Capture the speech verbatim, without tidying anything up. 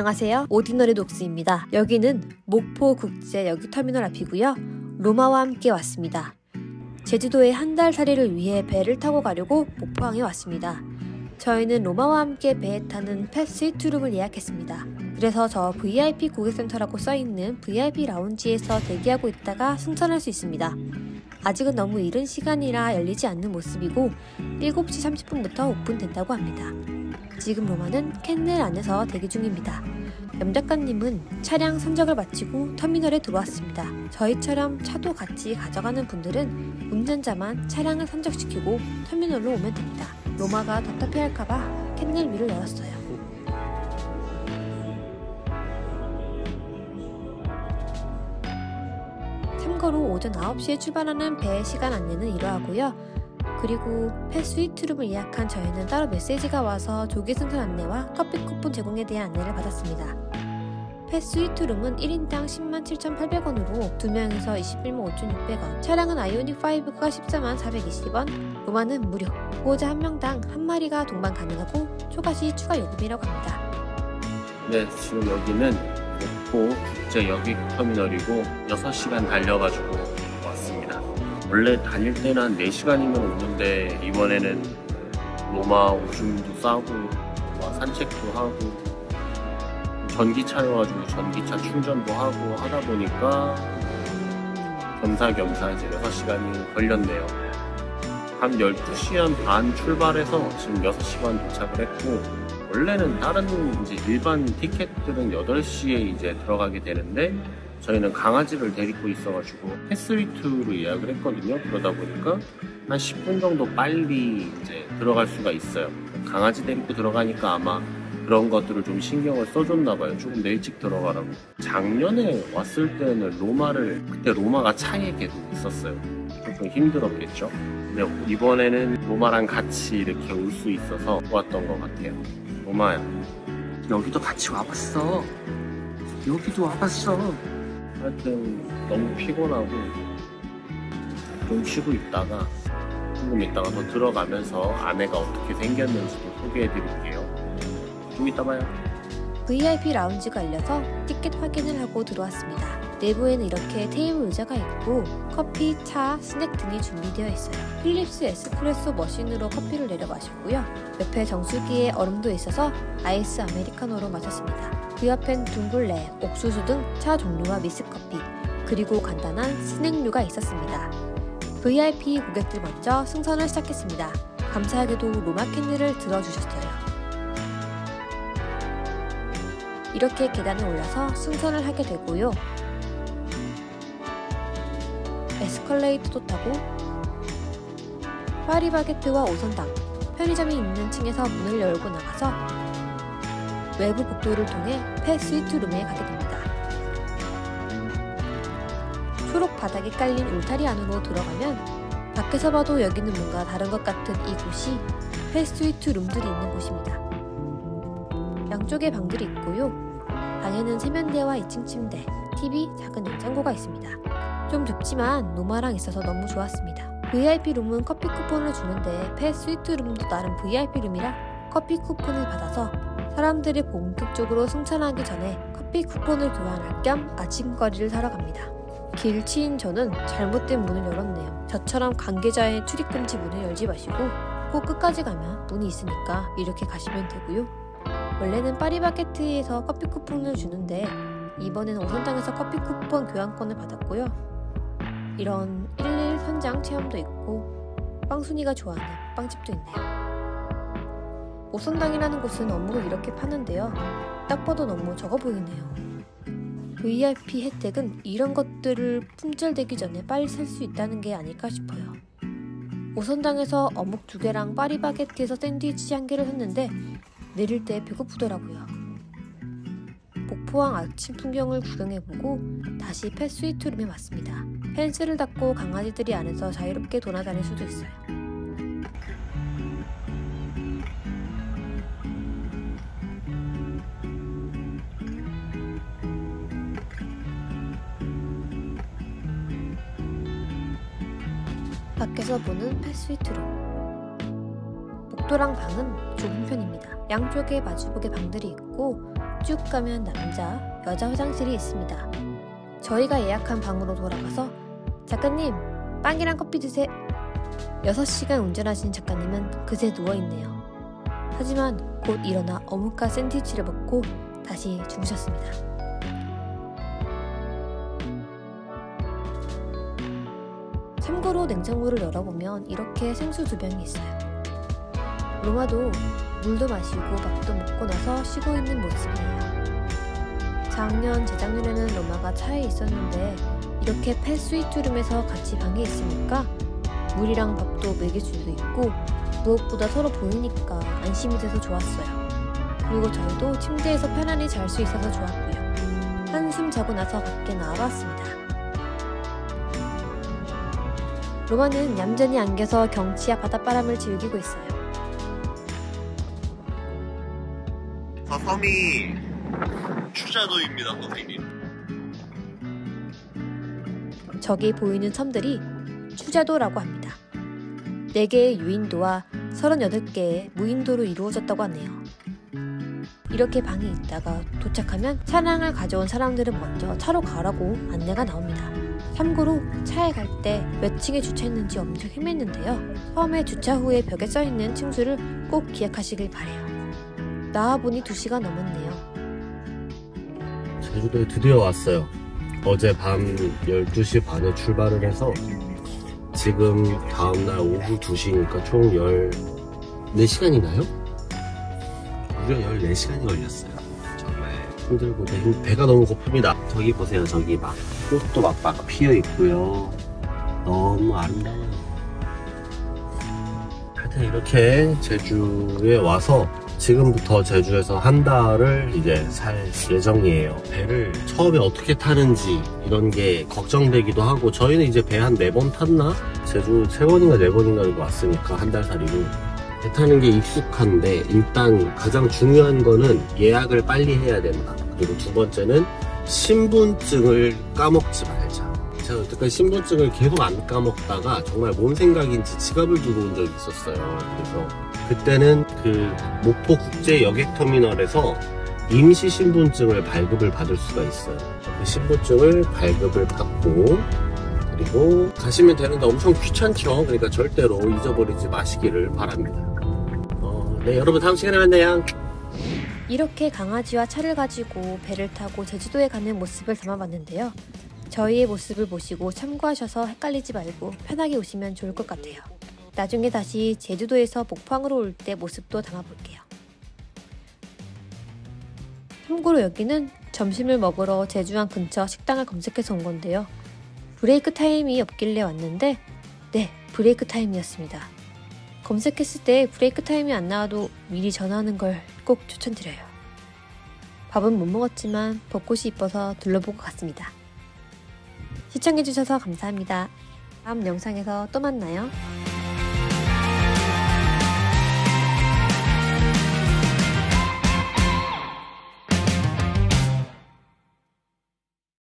안녕하세요. 오디너리 독스입니다. 여기는 목포국제 여객터미널 앞이고요. 로마와 함께 왔습니다. 제주도에 한 달 살이를 위해 배를 타고 가려고 목포항에 왔습니다. 저희는 로마와 함께 배에 타는 펫 스위트룸을 예약했습니다. 그래서 저 브이아이피 고객센터라고 써있는 브이아이피 라운지에서 대기하고 있다가 승선할 수 있습니다. 아직은 너무 이른 시간이라 열리지 않는 모습이고 일곱 시 삼십 분부터 오픈된다고 합니다. 지금 로마는 캔넬 안에서 대기 중입니다. 염 작가님은 차량 선적을 마치고 터미널에 들어왔습니다. 저희처럼 차도 같이 가져가는 분들은 운전자만 차량을 선적시키고 터미널로 오면 됩니다. 로마가 답답해할까봐 캔넬 위를 열었어요. 참고로 오전 아홉 시에 출발하는 배의 시간 안내는 이러하고요. 그리고 펫 스위트룸을 예약한 저희는 따로 메시지가 와서 조기 승선 안내와 커피 쿠폰 제공에 대한 안내를 받았습니다. 펫 스위트룸은 일 인당 십만 칠천팔백 원으로 두 명이서 이십일만 오천육백 원, 차량은 아이오닉 파이브가 십사만 사백이십 원, 로마는 무료, 보호자 한 명당 한 마리가 동반 가능하고 초과시 추가 요금이라고 합니다. 네, 지금 여기는 목포 국제 여객터미널이고 여섯 시간 달려가지고 왔습니다. 원래 다닐 때는 한 네 시간이면 오는데 이번에는 로마 오줌도 싸고 산책도 하고 전기차여가지고 전기차 충전도 하고 하다 보니까 겸사겸사 이제 여섯 시간이 걸렸네요. 한 열두 시 반 출발해서 지금 여섯 시 반 도착을 했고, 원래는 다른 이제 일반 티켓들은 여덟 시에 이제 들어가게 되는데 저희는 강아지를 데리고 있어가지고 펫스위트로 예약을 했거든요. 그러다 보니까 한 십 분 정도 빨리 이제 들어갈 수가 있어요. 강아지 데리고 들어가니까 아마 그런 것들을 좀 신경을 써줬나봐요. 조금 더 일찍 들어가라고. 작년에 왔을 때는 로마를, 그때 로마가 차에 계속 있었어요. 좀 힘들었겠죠. 근데 이번에는 로마랑 같이 이렇게 올 수 있어서 좋았던 것 같아요. 로마야, 여기도 같이 와봤어. 여기도 와봤어. 하여튼 너무 피곤하고 좀 쉬고 있다가 조금 있다가 더 들어가면서 안에가 어떻게 생겼는지도 소개해드릴게요. 좀 이따 봐요. 브이아이피 라운지가 열려서 티켓 확인을 하고 들어왔습니다. 내부에는 이렇게 테이블 의자가 있고 커피, 차, 스낵 등이 준비되어 있어요. 필립스 에스프레소 머신으로 커피를 내려 마셨고요. 옆에 정수기에 얼음도 있어서 아이스 아메리카노로 마셨습니다. 그 옆엔 둥글레, 옥수수 등 차 종류와 미스커피, 그리고 간단한 스낵류가 있었습니다. 브이아이피 고객들 먼저 승선을 시작했습니다. 감사하게도 로마 캔들을 들어주셨어요. 이렇게 계단을 올라서 승선을 하게 되고요. 에스컬레이터도 타고 파리바게트와 오선당, 편의점이 있는 층에서 문을 열고 나가서 외부 복도를 통해 펫 스위트룸에 가게 됩니다. 초록 바닥에 깔린 울타리 안으로 들어가면 밖에서 봐도 여기는 뭔가 다른 것 같은 이곳이 펫 스위트룸들이 있는 곳입니다. 양쪽에 방들이 있고요. 방에는 세면대와 이 층 침대, 티비, 작은 냉장고가 있습니다. 좀 좁지만 로마랑 있어서 너무 좋았습니다. 브이아이피 룸은 커피 쿠폰을 주는데 펫 스위트룸도 나름 브이아이피 룸이라 커피 쿠폰을 받아서 사람들이 본격적으로 승천하기 전에 커피 쿠폰을 교환할 겸 아침거리를 사러 갑니다. 길치인 저는 잘못된 문을 열었네요. 저처럼 관계자의 출입금지 문을 열지 마시고 꼭 끝까지 가면 문이 있으니까 이렇게 가시면 되고요. 원래는 파리바게트에서 커피 쿠폰을 주는데 이번에는 오선당에서 커피 쿠폰 교환권을 받았고요. 이런 일일 선장 체험도 있고 빵순이가 좋아하는 빵집도 있네요. 오선당이라는 곳은 어묵을 이렇게 파는데요. 딱 봐도 너무 적어 보이네요. 브이아이피 혜택은 이런 것들을 품절되기 전에 빨리 살 수 있다는 게 아닐까 싶어요. 오선당에서 어묵 두 개랑 파리바게트에서 샌드위치 한 개를 샀는데 내릴 때 배고프더라고요. 목포항 아침 풍경을 구경해보고 다시 펫 스위트룸에 왔습니다. 펜스를 닫고 강아지들이 안에서 자유롭게 돌아다닐 수도 있어요. 밖에서 보는 펫 스위트룸. 복도랑 방은 좁은 편입니다. 양쪽에 마주보게 방들이 있고 쭉 가면 남자, 여자 화장실이 있습니다. 저희가 예약한 방으로 돌아가서 작가님, 빵이랑 커피 드세요. 여섯 시간 운전하신 작가님은 그새 누워있네요. 하지만 곧 일어나 어묵과 샌드위치를 먹고 다시 주무셨습니다. 참고로 냉장고를 열어보면 이렇게 생수 두 병이 있어요. 로마도 물도 마시고 밥도 먹고 나서 쉬고 있는 모습이에요. 작년, 재작년에는 로마가 차에 있었는데 이렇게 펫 스위트룸에서 같이 방에 있으니까 물이랑 밥도 먹일 수도 있고 무엇보다 서로 보이니까 안심이 돼서 좋았어요. 그리고 저희도 침대에서 편안히 잘 수 있어서 좋았고요. 한숨 자고 나서 밖에 나와봤습니다. 로마는 얌전히 안겨서 경치와 바닷바람을 즐기고 있어요. 저 섬이 추자도입니다, 선생님. 저기 보이는 섬들이 추자도라고 합니다. 네 개의 유인도와 서른여덟 개의 무인도로 이루어졌다고 하네요. 이렇게 방에 있다가 도착하면 차량을 가져온 사람들은 먼저 차로 가라고 안내가 나옵니다. 참고로 차에 갈 때 몇 층에 주차했는지 엄청 헤맸는데요. 처음에 주차 후에 벽에 써있는 층수를 꼭 기억하시길 바래요. 나와보니 두 시간 넘었네요. 제주도에 드디어 왔어요. 어제 밤 열두 시 반에 출발을 해서 지금 다음날 오후 두 시니까 총 열네 시간이나요? 무려 열네 시간이 걸렸어요. 정말 힘들고 배, 배가 너무 고픕니다. 저기 보세요. 저기 막 꽃도 막, 막 피어 있고요. 너무 아름다워요. 하여튼 이렇게 제주에 와서 지금부터 제주에서 한 달을 이제 살 예정이에요. 배를 처음에 어떻게 타는지 이런 게 걱정되기도 하고, 저희는 이제 배 한 네 번 탔나? 제주 세 번인가 네 번인가 이렇게 왔으니까 한 달 살이고 배 타는 게 익숙한데, 일단 가장 중요한 거는 예약을 빨리 해야 된다. 그리고 두 번째는 신분증을 까먹지 말자. 제가 여태까지 신분증을 계속 안 까먹다가 정말 뭔 생각인지 지갑을 두고 온 적이 있었어요. 그래서 그때는 그 목포 국제 여객터미널에서 임시 신분증을 발급을 받을 수가 있어요. 그 신분증을 발급을 받고 그리고 가시면 되는데 엄청 귀찮죠. 그러니까 절대로 잊어버리지 마시기를 바랍니다. 어, 네, 여러분 다음 시간에 만나요. 이렇게 강아지와 차를 가지고 배를 타고 제주도에 가는 모습을 담아봤는데요. 저희의 모습을 보시고 참고하셔서 헷갈리지 말고 편하게 오시면 좋을 것 같아요. 나중에 다시 제주도에서 목포항으로 올 때 모습도 담아볼게요. 참고로 여기는 점심을 먹으러 제주항 근처 식당을 검색해서 온 건데요. 브레이크 타임이 없길래 왔는데 네, 브레이크 타임이었습니다. 검색했을 때 브레이크 타임이 안 나와도 미리 전화하는 걸 꼭 추천드려요. 밥은 못 먹었지만 벚꽃이 이뻐서 둘러보고 갔습니다. 시청해주셔서 감사합니다. 다음 영상에서 또 만나요.